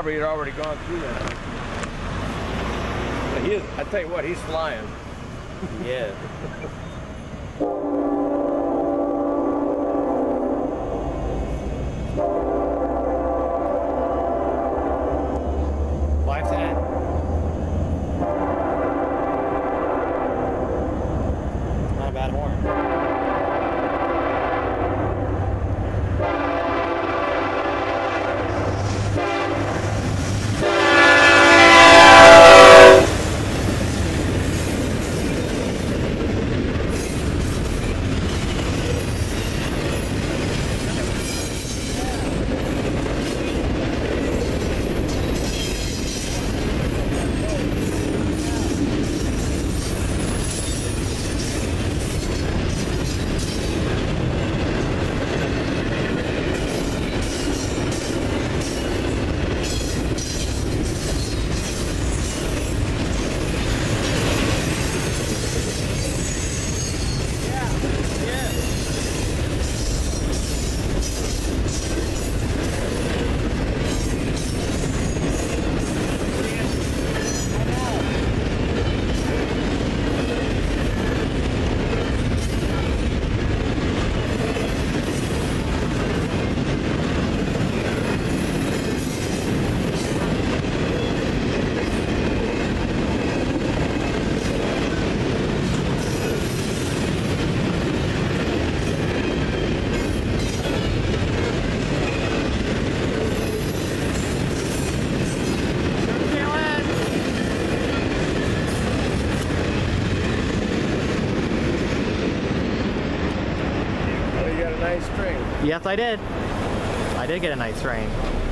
probably had already gone through that. But he is, I tell you what, he's flying. Yeah. Nice string. Yes, I did. I did get a nice string.